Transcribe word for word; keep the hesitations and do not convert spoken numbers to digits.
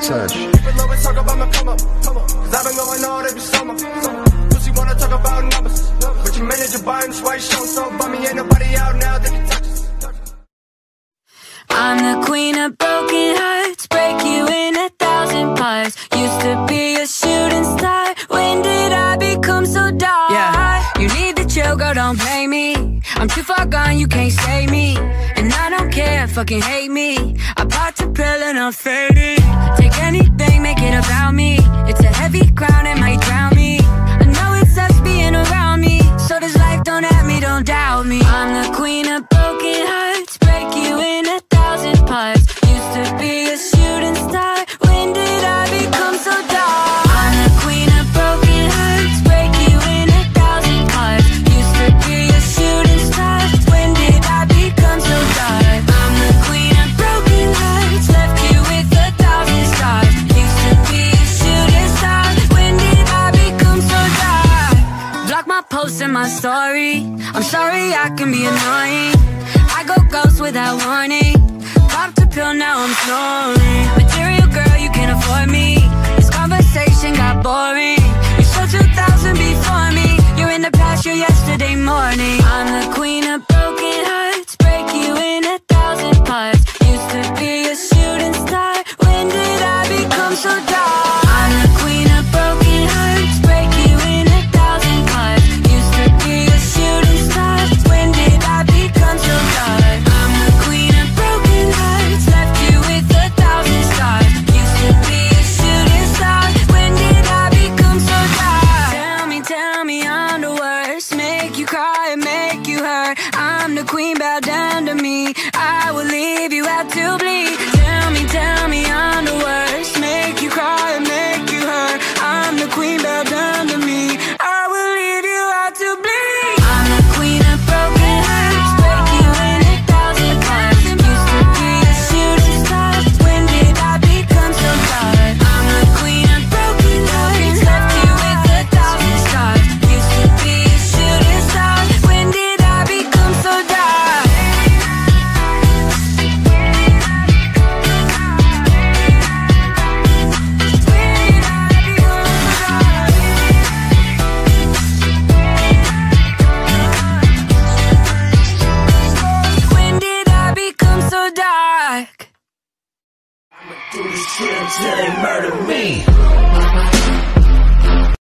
touch. People always talk about my come up, come up. Cause I've been going all every summer. Pussy wanna talk about numbers, but your manager buying this white show so bummy, ain't nobody out now that can touch us. I'm the queen of broken hearts, break you in a thousand parts. Used to be a shooting star, when did I become so dark? Yeah, you need to chill, girl, don't blame me. I'm too far gone, you can't save me. And I don't care, fucking hate me. I popped a pill and I'm faded. Take anything, make it about me. It's a heavy crown, it might drown me. I know it sucks being around me, so this life don't have me, don't doubt me. I'm the queen of broken hearts, break you in a thousand parts. Used to be a shooting star, when did I become so dark? I'm the queen of broken hearts, break you in a thousand parts. Used to be a shooting star, when did I become so dark? I'm the queen of broken hearts, left you with a thousand stars. Used to be a shooting star, when did I become so dark? Block my posts and my story, I'm sorry I can be annoying. I go ghost without warning. Popped a pill, now I'm snoring. Material girl, you can't afford me. This conversation got boring. You're so two thousand before me. You're in the past, you're yesterday morning. I'm the queen of broken hearts, break you in a thousand parts. Used to be a shooting star, when did I become so dark? I'm the queen of broken hearts, break you in a thousand parts. Used to be a shooting star, when did I become so dark? I'm the queen of broken hearts, left you with a thousand stars. Used to be a shooting star, when did I become so dark? Tell me, tell me I'm the worst, make you cry and make you hurt. I'm the queen, bow down to me, I will leave you out to bleed. Tell me, tell me I'm the worst, make you cry and make you hurt. I'm the queen, bow down to me, I will leave you out to bleed. I'm the queen of broken hearts, break you in a thousand parts. Used to be a shooting star, when did I become so dark? I'm the queen of broken hearts, left you with a thousand stars. Used to be a shooting star, when did I become so dark? When did I become so dark? Do this shit until they murder me.